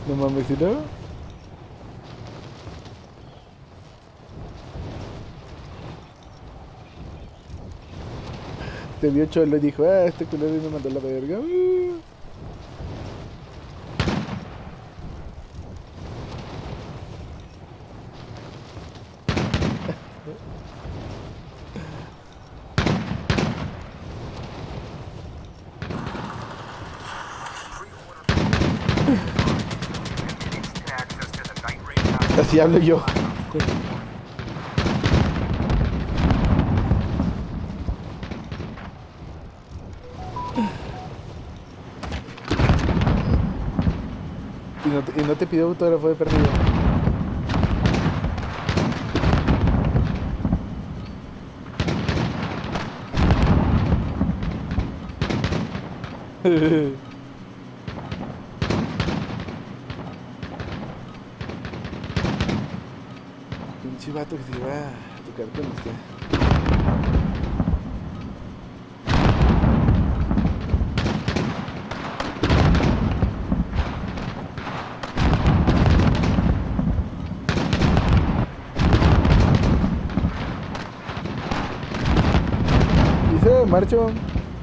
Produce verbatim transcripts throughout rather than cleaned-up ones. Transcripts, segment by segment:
No mames, si no. Te vio Cholo y dijo, ah, este culero me mandó la verga. Uh. Así hablo yo. Y no te, y no te pidió autógrafo de perdido. Pinche vato que se iba a tocar con usted. Dice, marcho.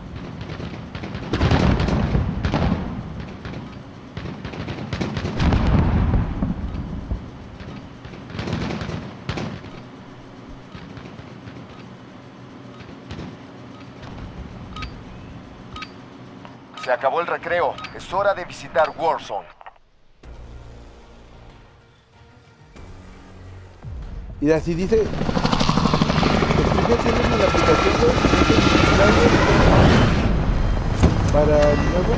Se acabó el recreo. Es hora de visitar Warzone. Y así dice. Ya tienen la aplicación de para el nuevo.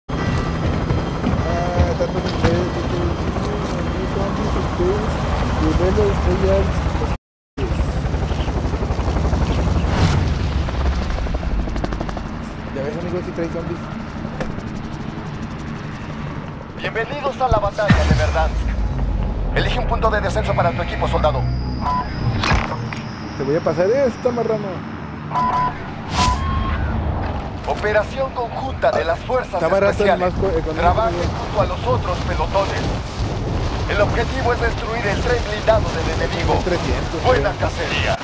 Ah, tanto de ustedes, zombies, ustedes, y verlo estrellas. Ya ves, amigos, si trae zombies. Bienvenidos a la batalla de Verdansk. Elige un punto de descenso para tu equipo, soldado. Te voy a pasar esta, marrano. Operación conjunta de las fuerzas Está barato, especiales. más económico. Trabajen junto a los otros pelotones. El objetivo es destruir el tren blindado del enemigo. trescientos, Buena creo. cacería.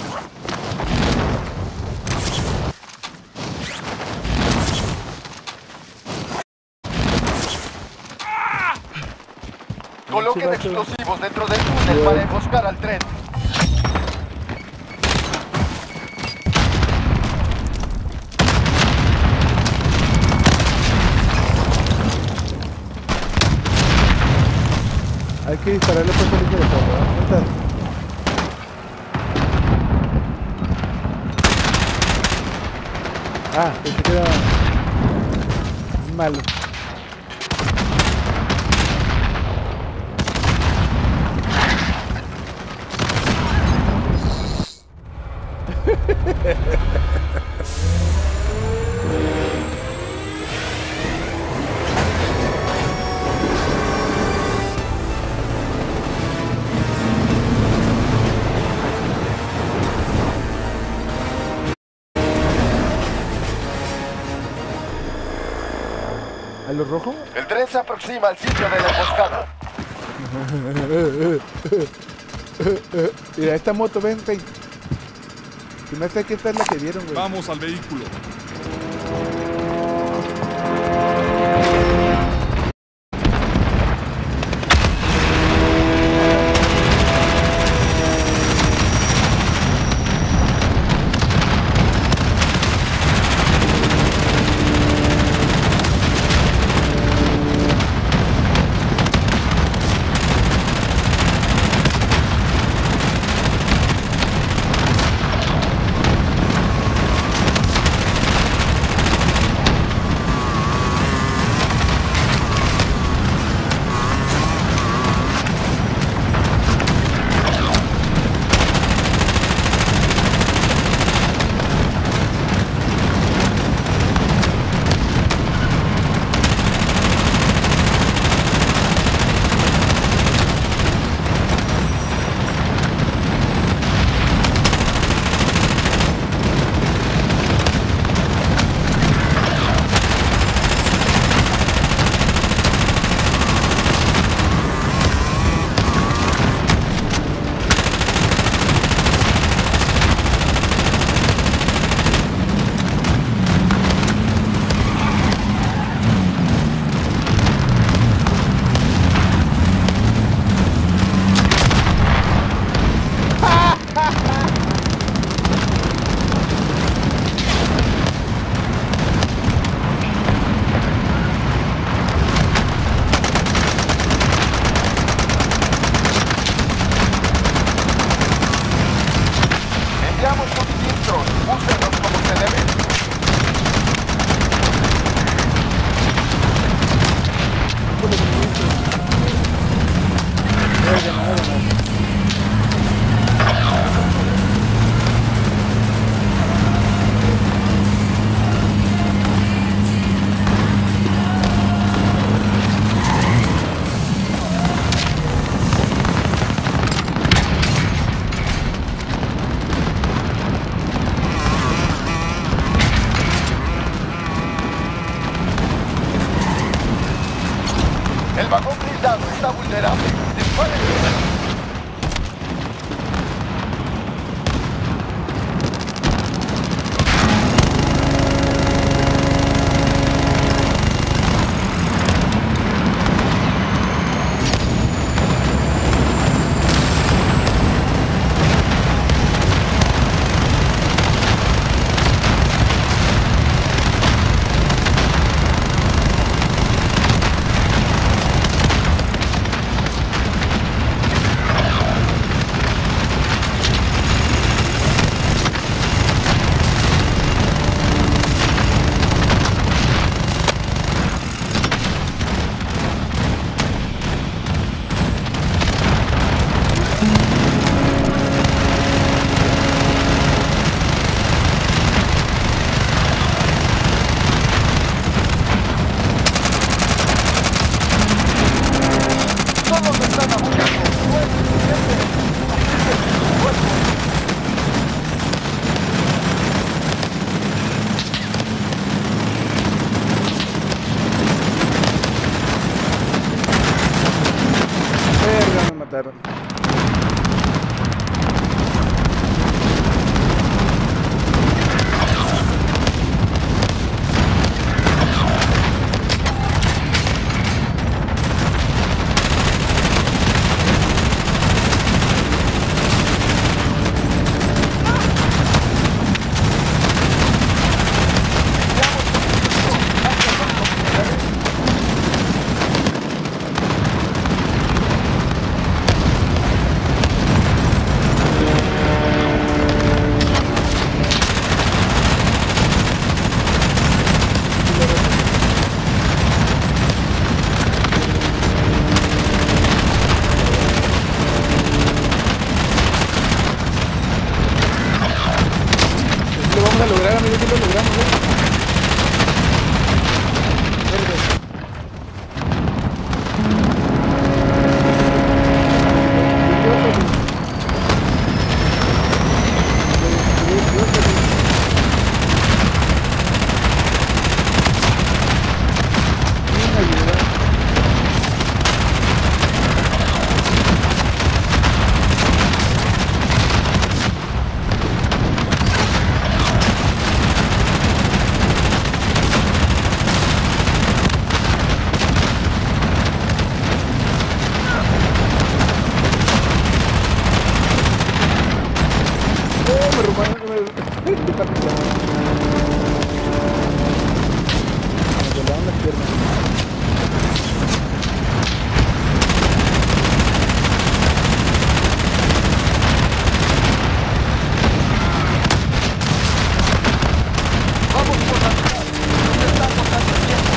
Coloquen explosivos dentro del túnel Bien. para emboscar al tren. Hay que dispararle por el de todo, ¿verdad? Ah, pensé que era malo. ¿A lo rojo? El tren se aproxima al sitio de la emboscada. Mira, esta moto, ven, ven. Si me hace que esta es la que vieron, güey. Vamos al vehículo. nada, de nada. El vagón blindado está vulnerable. Disparen. Verga, me mataron. Lo vamos a lograr, amigos, si lo logramos, ¿eh? Verga. Oh, me robaron, me me volaron las piernas. Vamos por la ciudad. Se está agotando el tiempo.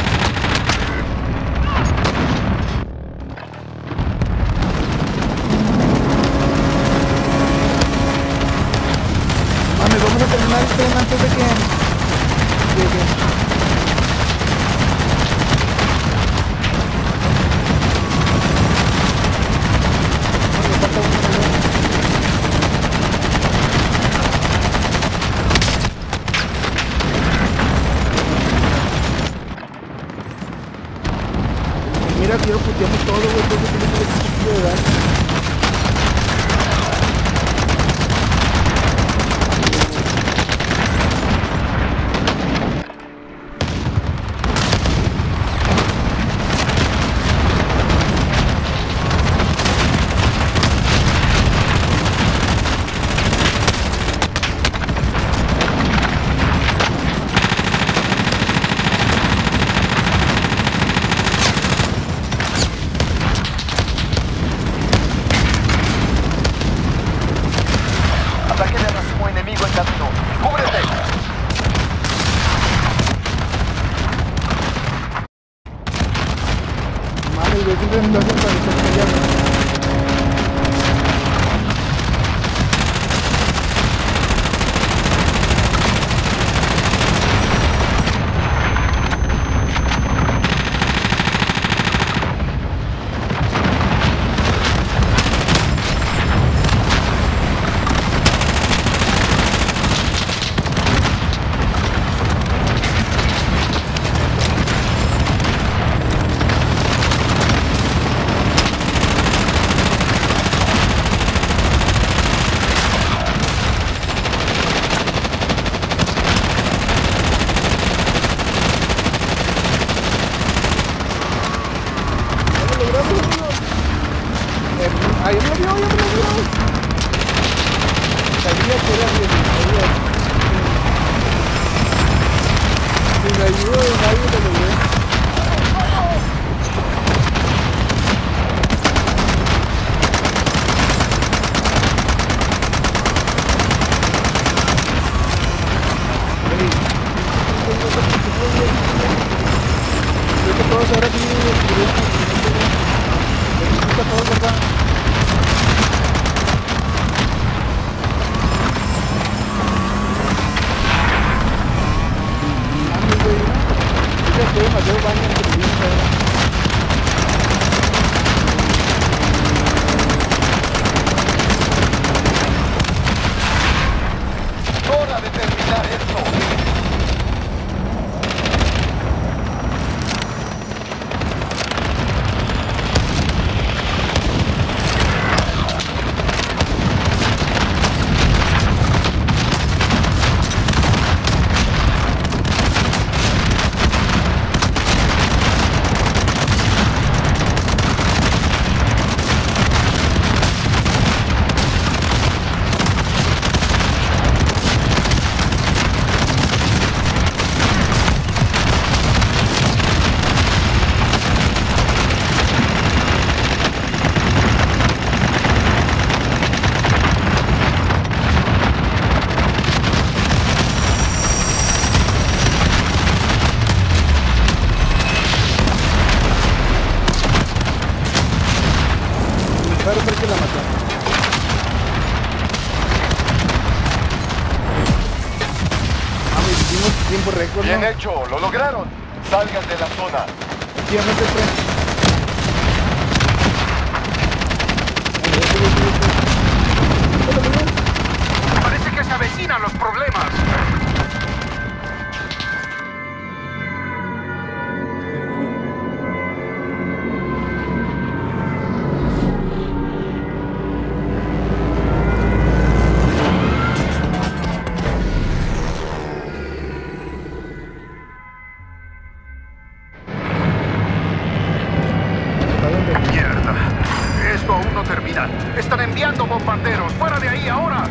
Mames, vamos a terminar el tren antes de que llegue. Me falta uno, ¿no? Mira, tío, puteamos todo, güey, todo que tiene el sentido de daño. Ataque de racimo enemigo en camino. ¡Cúbrete! Mames, güey, siempre me lo hacen parecer que ya no. ¡Ay, ya me lo vio, ya me lo vio! Sabía que era bien, sabía. Si me ayudó, nadie me lo vio. Creo que todos ahora sí necesita todos acá. Ya estoy demasiado baño en el video. ¡Hora de terminar esto! Claro, creo que la mató. Ah, me hicimos tiempo récord, Bien ¿no? hecho, lo lograron. Salgan de la zona. Sí, vamos de frente. Parece que se avecinan los problemas. Mierda. Esto aún no termina. Están enviando bombarderos. ¡Fuera de ahí ahora!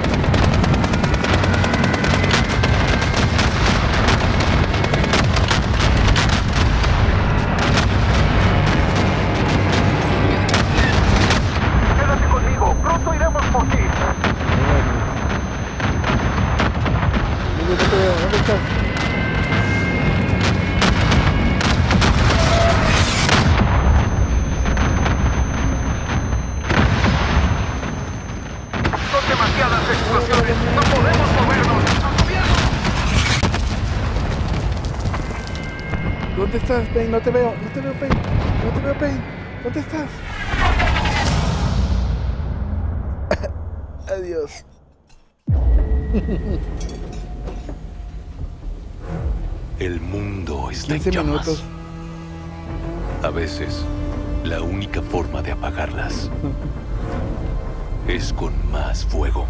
Quédate conmigo. Pronto iremos por ti. ¿Dónde estás? Son demasiadas explosiones. No podemos movernos. ¡Al gobierno! ¿Dónde estás, Payne? No te veo, no te veo, Payne. No te veo, Payne. ¿Dónde estás? Adiós. El mundo está en quince llamas. minutos. A veces, la única forma de apagarlas es con más fuego.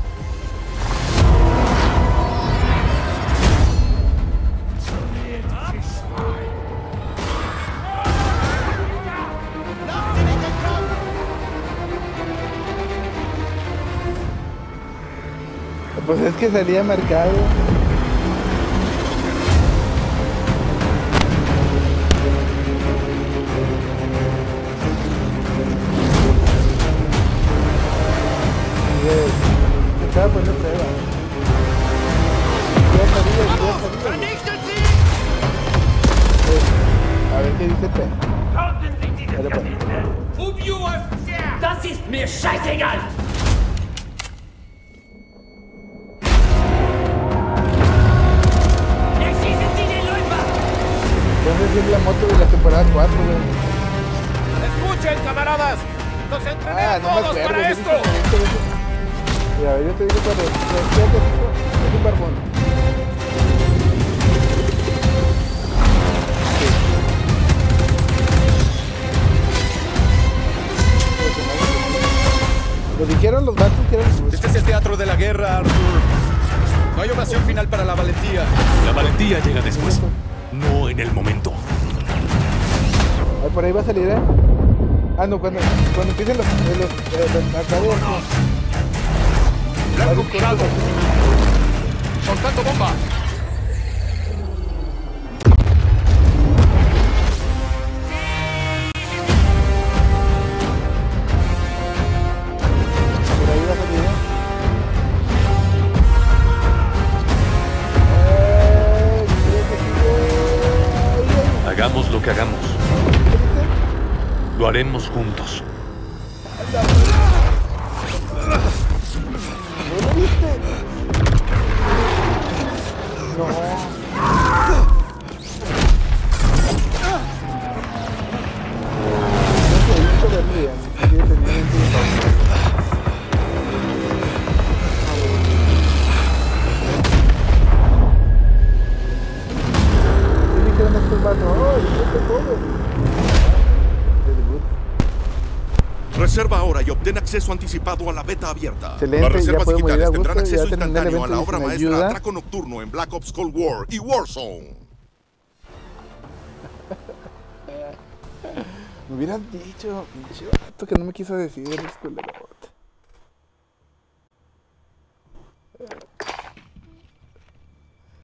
Pues es que salía marcado. Me estaba poniendo prueba. Ya sabía, ya sabía. Eh, a ver qué dice P. Dale, pues. Das ist mir scheißegal! Erschießen Sie den Läufer! Entonces es la moto de la temporada cuatro, güey. ¡Escuchen, camaradas! ¡Nos entrené Ah, a no me todos acuerdo. para yo esto! dije veinte veces. Mira, a ver, yo te digo cuando. Fíjate, es un barbón. Lo dijeron los vatos que eran. Este es el teatro de la guerra, Arthur. No hay oración final para la valentía. La valentía llega después, no en el momento. Ay, por ahí va a salir, ¿eh? Ah, no, cuando, cuando empiecen los... los, los, los acá de aquí. Blanco fijado. Soltando bomba. Por ahí va a salir, ¿eh? ¡Ay! ¡Sigue, sigue! ¡Ay, ay! Hagamos lo que hagamos. Lo haremos juntos. ¿No lo viste? No. No se hizo de mí, quiere tener un tiempo. ¿Qué dijeron estos vatos? ¡Ay, qué todo! Reserva ahora y obtén acceso anticipado a la beta abierta. Excelente, Las ya reservas podemos ir a digitales gusto, tendrán ya acceso terminé el instantáneo a evento la y obra sin maestra ayuda. Atraco Nocturno en Black Ops Cold War y Warzone. Me hubieran dicho, pinche vato, que no me quiso decir, es culero.